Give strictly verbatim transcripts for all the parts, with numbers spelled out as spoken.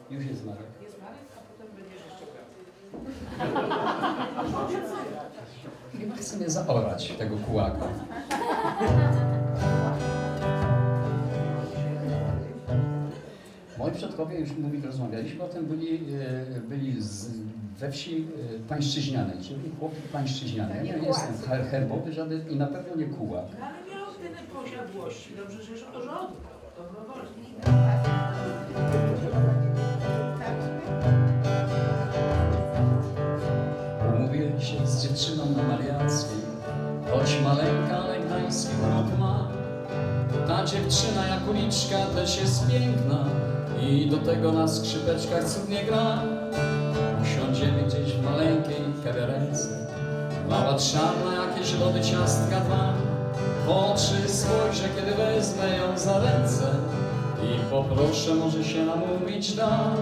Już jest Marek. Jest Marek, a potem będziesz jeszcze grał. Chyba chcę mnie zaorać, tego kułaka. Moi przodkowie, już mówi, rozmawialiśmy o tym, byli, byli z, we wsi pańszczyźnianej, czyli chłopi pańszczyźniane. Ja nie jestem her, herbowy żaden i na pewno nie kułak. Ale miał tyle posiadłości, dobrze, że od rodu, dobrowolnie. Umówiłem się z dziewczyną na Mariackiej, choć maleńka, ale gdański urok ma. Ta dziewczyna jak uliczka też jest piękna i do tego na skrzypeczkach cudnie gra. Usiądziemy gdzieś w maleńkiej kawiarence, mała czarna, jakieś lody, ciastka dwa. W oczy spojrzę, kiedy wezmę ją za ręce i poproszę, może się namówić da.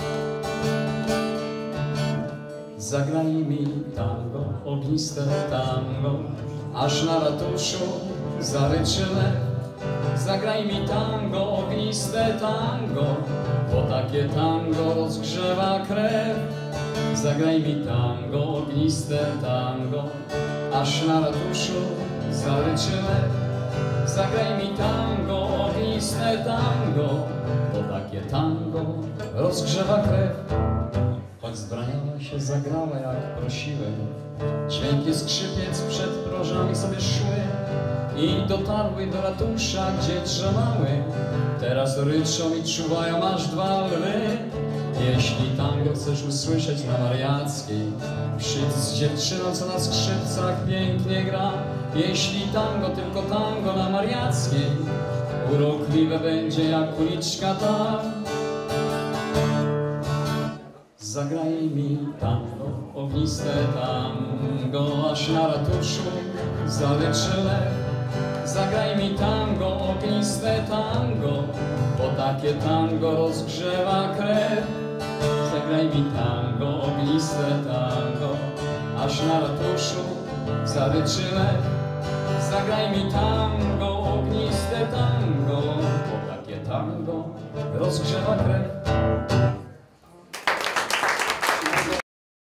Zagraj mi tango, ogniste tango, aż na ratuszu zaryczy lew. Zagraj mi tango, ogniste tango, bo takie tango rozgrzewa krew. Zagraj mi tango, ogniste tango, aż na ratuszu zaryczy lew. Zagraj mi tango, ogniste tango, bo takie tango rozgrzewa krew. Choć zbraniała się, zagrała jak prosiłem, dźwięki skrzypiec przed prożami sobie szły i dotarły do ratusza, gdzie drzemały. Teraz ryczą i czuwają aż dwa lwy. Jeśli tango chcesz usłyszeć na Mariackiej, przyjdź z dziewczyną, co na skrzypcach pięknie gra. Jeśli tango, tylko tango na Mariackiej, urokliwe będzie jak uliczka ta. Zagraj mi tango, ogniste tango, aż na ratuszu zaryczy lew. Zagraj mi tango, ogniste tango, bo takie tango rozgrzewa krew. Zagraj mi tango, ogniste tango, aż na ratuszu zaryczy lew. Zagraj mi tango, ogniste tango, bo takie tango rozgrzewa krew.